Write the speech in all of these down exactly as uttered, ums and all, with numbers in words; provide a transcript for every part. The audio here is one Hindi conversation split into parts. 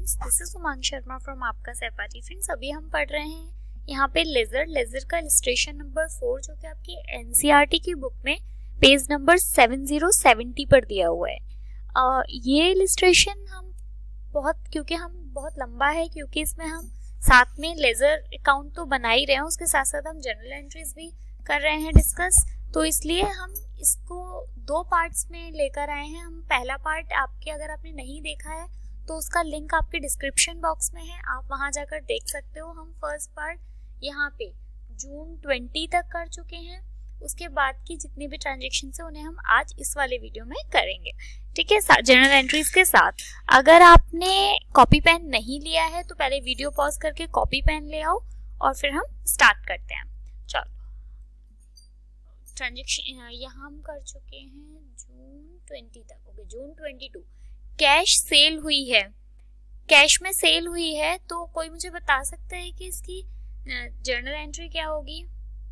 Friends, this is Umang Sharma from आपका सैफारी। फ्रेंड्स, अभी हम पढ़ रहे हैं यहाँ पे लेजर लेजर का इलस्ट्रेशन नंबर फोर, जो कि आपकी एनसीईआरटी की बुक में page number seven zero seventy पर दिया हुआ है। uh, ये इलस्ट्रेशन हम बहुत क्योंकि हम बहुत लंबा है, क्योंकि इसमें हम साथ में लेजर अकाउंट तो बना ही रहे हैं, उसके साथ साथ हम जनरल एंट्रीज भी कर रहे हैं डिस्कस, तो इसलिए हम इसको दो पार्ट्स में लेकर आए हैं। हम पहला पार्ट आपके अगर आपने नहीं देखा है तो उसका लिंक आपके डिस्क्रिप्शन बॉक्स में है, आप वहां जाकर देख सकते हो। हम फर्स्ट पार्ट यहाँ पे जून ट्वेंटी तक कर चुके हैं, उसके बाद की जितनी भी ट्रांजेक्शन है उन्हें हम आज इस वाले वीडियो में करेंगे, ठीक है, जनरल एंट्रीज के साथ। अगर आपने कॉपी पेन नहीं लिया है तो पहले वीडियो पॉज करके कॉपी पेन ले आओ और फिर हम स्टार्ट करते हैं। चलो, ट्रांजेक्शन यहाँ हम कर चुके हैं जून ट्वेंटी तक। Okay, June twenty two cash sale हुई है, कैश में सेल हुई है, तो कोई मुझे बता सकता है कि इसकी जर्नल एंट्री क्या होगी?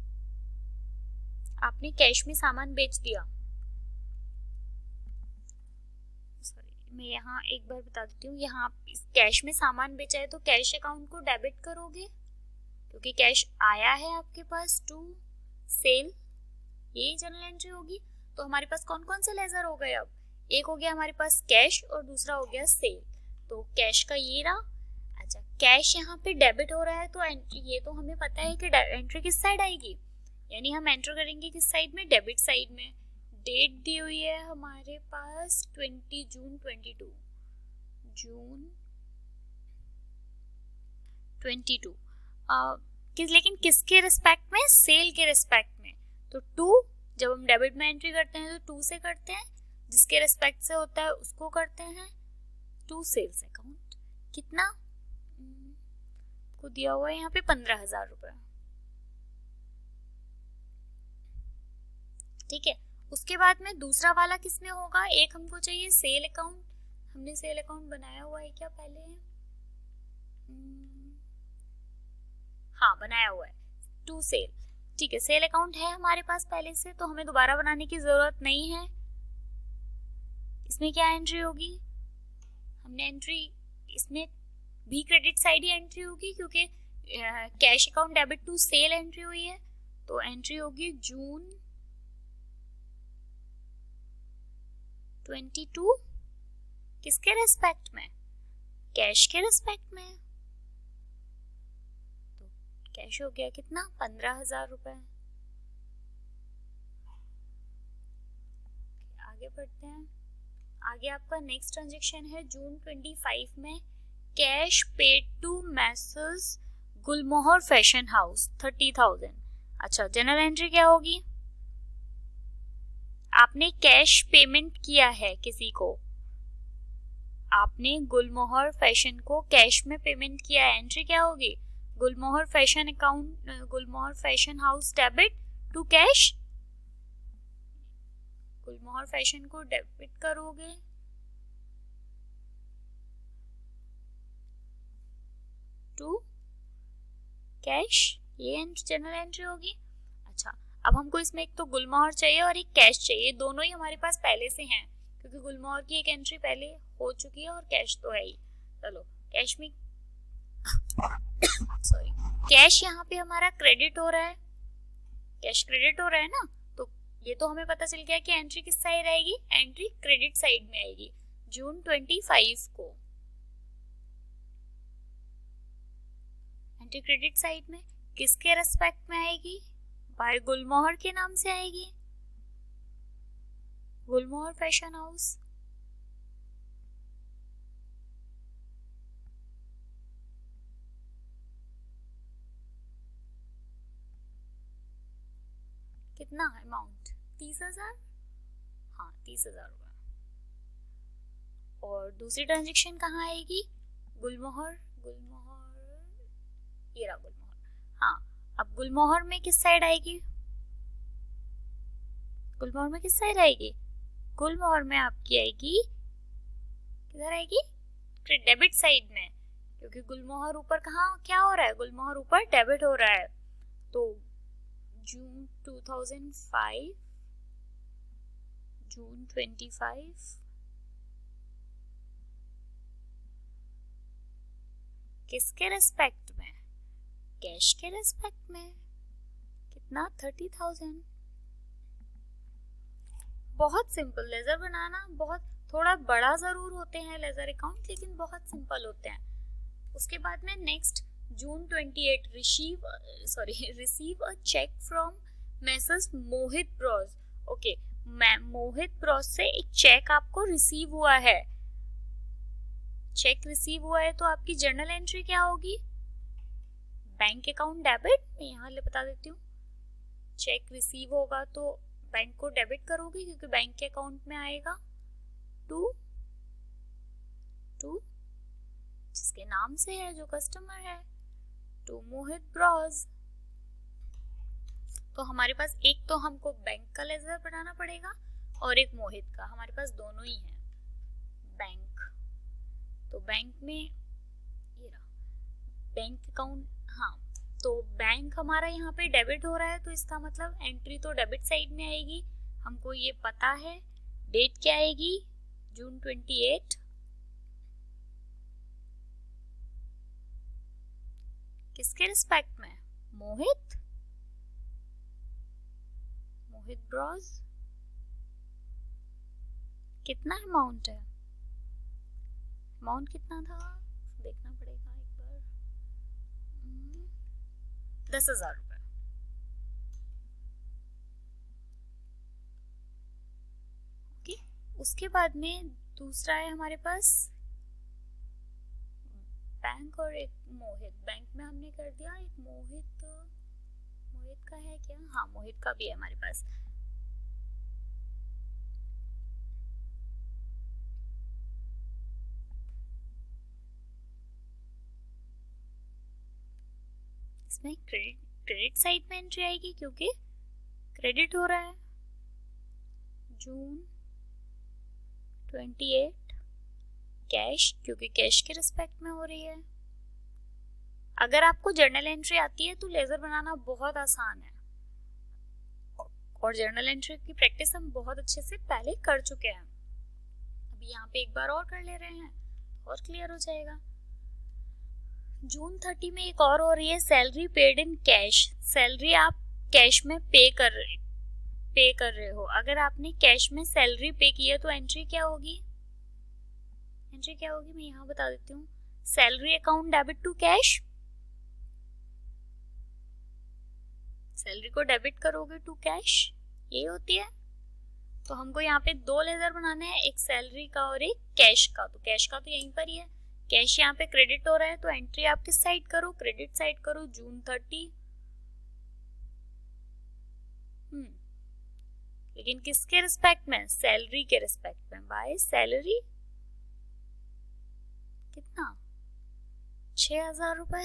आपने कैश में सामान बेच दिया, सॉरी मैं यहाँ एक बार बता देती हूँ, यहाँ कैश में सामान बेचा है तो कैश अकाउंट को डेबिट करोगे क्योंकि कैश आया है आपके पास टू सेल, यही जनरल एंट्री होगी। तो हमारे पास कौन कौन से लेजर हो गए? अब एक हो गया हमारे पास कैश और दूसरा हो गया सेल, तो कैश का ये रहा। अच्छा, कैश यहाँ पे डेबिट हो रहा है तो एंट्री, ये तो हमें पता है कि एंट्री किस साइड आएगी, यानी हम एंटर करेंगे किस साइड में? डेबिट साइड में। डेट दी हुई है हमारे पास twenty June twenty two, June twenty two, किस लेकिन किसके रिस्पेक्ट में? सेल के रिस्पेक्ट में। तो टू, जब हम डेबिट में एंट्री करते हैं तो टू से करते हैं, जिसके रिस्पेक्ट से होता है उसको करते हैं, टू सेल्स अकाउंट। कितना को दिया हुआ है यहाँ पे? पंद्रह हजार रुपए, ठीक है। उसके बाद में दूसरा वाला किस में होगा? एक हमको चाहिए सेल अकाउंट, हमने सेल अकाउंट बनाया हुआ है क्या पहले? हाँ, बनाया हुआ है, टू सेल, ठीक है। सेल अकाउंट है हमारे पास पहले से, तो हमें दोबारा बनाने की जरूरत नहीं है। इसमें क्या एंट्री होगी? हमने एंट्री, इसमें भी क्रेडिट साइड ही एंट्री होगी क्योंकि cash account debit to sale entry हुई है, तो एंट्री होगी जून ट्वेंटी टू, किसके रेस्पेक्ट में? कैश के रेस्पेक्ट में। तो कैश हो गया कितना? पंद्रह हजार रुपए। आगे बढ़ते हैं। आगे आपका नेक्स्ट ट्रांजेक्शन है जून ट्वेंटी फाइव में, cash paid to messrs Gulmohar fashion house thirty thousand. अच्छा, जनरल एंट्री क्या होगी? आपने कैश पेमेंट किया है किसी को, आपने गुलमोहर फैशन को कैश में पेमेंट किया है, एंट्री क्या होगी? Gulmohar fashion account, Gulmohar fashion house debit to cash, Gulmohar fashion को डेबिट करोगे टू कैश, ये जनरल एंट्री होगी। अच्छा, अब हमको इसमें एक तो गुलमोहर चाहिए और एक कैश चाहिए, दोनों ही हमारे पास पहले से हैं क्योंकि गुलमोहर की एक एंट्री पहले हो चुकी है और कैश तो है ही। चलो, कैश में सॉरी कैश यहाँ पे हमारा क्रेडिट हो रहा है, कैश क्रेडिट हो रहा है ना, तो ये तो हमें पता चल गया कि एंट्री किस साइड आएगी? एंट्री क्रेडिट साइड में आएगी जून ट्वेंटी फाइव को। एंट्री क्रेडिट साइड में किसके रेस्पेक्ट में आएगी? बाय गुलमोहर के नाम से आएगी, गुलमोहर फैशन हाउस। कितना अमाउंट? तीस हजार, हाँ तीस हजार रुपए। और दूसरी ट्रांजेक्शन कहाँ आएगी? गुलमोहर, गुलमोहर, ये रहा गुलमोहर। हाँ, अब गुलमोहर में किस साइड आएगी? गुलमोहर में किस साइड आएगी? गुलमोहर में आपकी आएगी, किधर आएगी? डेबिट साइड में, क्योंकि गुलमोहर ऊपर कहाँ क्या हो रहा है? गुलमोहर ऊपर डेबिट हो रहा है। तो June two thousand five, June twenty five, किसके रेस्पेक्ट में? कैश के रेस्पेक्ट में। कितना? Thirty thousand. बहुत सिंपल। लेजर बनाना बहुत थोड़ा बड़ा जरूर होते हैं लेजर अकाउंट, लेकिन बहुत सिंपल होते हैं। उसके बाद में नेक्स्ट जून अट्ठाईस receive sorry receive a cheque from messrs Mohit bros. Okay, Mohit bros से एक चेक आपको रिसीव हुआ है। चेक रिसीव हुआ है तो आपकी जर्नल एंट्री क्या होगी? Bank account debit. मैं यहाँ ले बता देती हूँ। चेक रिसीव होगा तो बैंक को डेबिट करोगे क्योंकि बैंक के अकाउंट में आएगा टू टू जिसके नाम से है, जो कस्टमर है, टू मोहित ब्रॉस। तो हमारे पास एक तो हमको बैंक का लेजर बनाना पड़ेगा और एक मोहित का। हमारे पास दोनों ही है। बैंक, तो बैंक में ये रहा बैंक अकाउंट। हाँ, तो बैंक हमारा यहाँ पे डेबिट हो रहा है तो इसका मतलब एंट्री तो डेबिट साइड में आएगी, हमको ये पता है। डेट क्या आएगी? जून अट्ठाईस। किसके रिस्पेक्ट में? मोहित मोहित ब्रॉस। कितना अमाउंट है? अमाउंट कितना था देखना पड़ेगा एक बार। दस हजार रुपए। ओके, उसके बाद में दूसरा है हमारे पास बैंक और एक मोहित। बैंक में हमने कर दिया। एक मोहित मोहित का है क्या? हाँ, मोहित का भी है हमारे पास। इसमें क्रेडिट क्रेडिट साइड में एंट्री आएगी क्योंकि क्रेडिट हो रहा है। जून अट्ठाईस कैश, क्योंकि कैश के रिस्पेक्ट में हो रही है। अगर आपको जर्नल एंट्री आती है तो लेजर बनाना बहुत आसान है और जर्नल एंट्री की प्रैक्टिस हम बहुत अच्छे से पहले कर चुके हैं। अभी यहाँ पे एक बार और कर ले रहे हैं और क्लियर हो जाएगा। जून तीस में एक और हो रही है salary paid in cash. Salary आप कैश में पे कर रहे पे कर रहे हो। अगर आपने कैश में सैलरी पे की है तो एंट्री क्या होगी? एंट्री क्या होगी मैं यहाँ बता देती हूँ। Salary account debit to cash. Salary को डेबिट करोगे टू कैश, ये होती है। तो हमको यहाँ पे दो लेजर बनाने हैं, एक सैलरी का और एक कैश का। तो कैश का तो यहीं पर ही है। कैश यहाँ पे क्रेडिट हो रहा है तो एंट्री आप किस साइड करो? क्रेडिट साइड करो। जून तीस। हम्म लेकिन किसके रिस्पेक्ट में? सैलरी के रिस्पेक्ट में। बाय सैलरी कितना? छह हजार रुपए।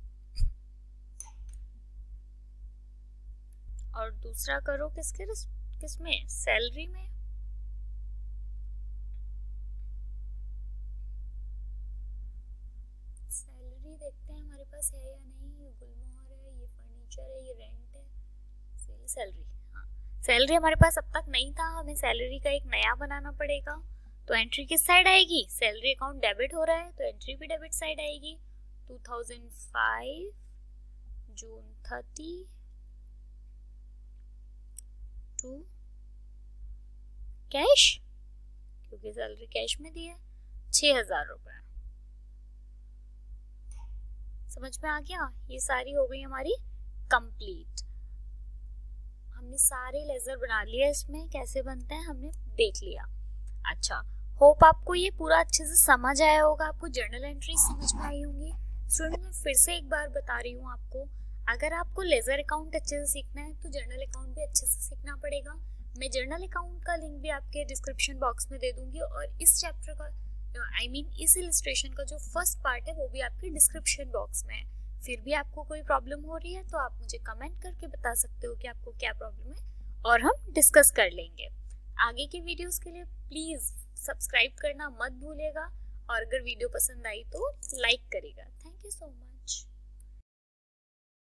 और दूसरा करो किसके किसमें? सैलरी में। सैलरी देखते हैं हमारे पास है या नहीं। ये गुलमोहर है, ये फर्नीचर है, ये रेंट है। सैलरी, हाँ सैलरी हमारे पास अब तक नहीं था, हमें सैलरी का एक नया बनाना पड़ेगा। तो एंट्री किस साइड आएगी? सैलरी अकाउंट डेबिट हो रहा है तो एंट्री भी डेबिट साइड आएगी। दो हज़ार पाँच जून तीस टू कैश, क्योंकि सैलरी कैश में दी है, छह हजार रुपए। समझ में आ गया? ये सारी हो गई हमारी कंप्लीट। हमने सारे लेजर बना लिए। इसमें कैसे बनते हैं हमने देख लिया। अच्छा, होप आपको ये पूरा अच्छे से समझ आया होगा, आपको जर्नल एंट्री समझ में आई होंगी। स्टूडेंट मैं फिर से एक बार बता रही हूँ आपको, अगर आपको लेजर अकाउंट अच्छे से सीखना है तो जर्नल अकाउंट भी अच्छे से सीखना पड़ेगा। मैं जर्नल अकाउंट का लिंक भी आपके डिस्क्रिप्शन बॉक्स में दे दूंगी और इस चैप्टर का आई I मीन mean, इस इलस्ट्रेशन का जो फर्स्ट पार्ट है वो भी आपके डिस्क्रिप्शन बॉक्स में है। फिर भी आपको कोई प्रॉब्लम हो रही है तो आप मुझे कमेंट करके बता सकते हो कि आपको क्या प्रॉब्लम है और हम डिस्कस कर लेंगे। आगे के वीडियोस के लिए प्लीज सब्सक्राइब करना मत भूलिएगा और अगर वीडियो पसंद आई तो लाइक करिएगा। Thank you so much.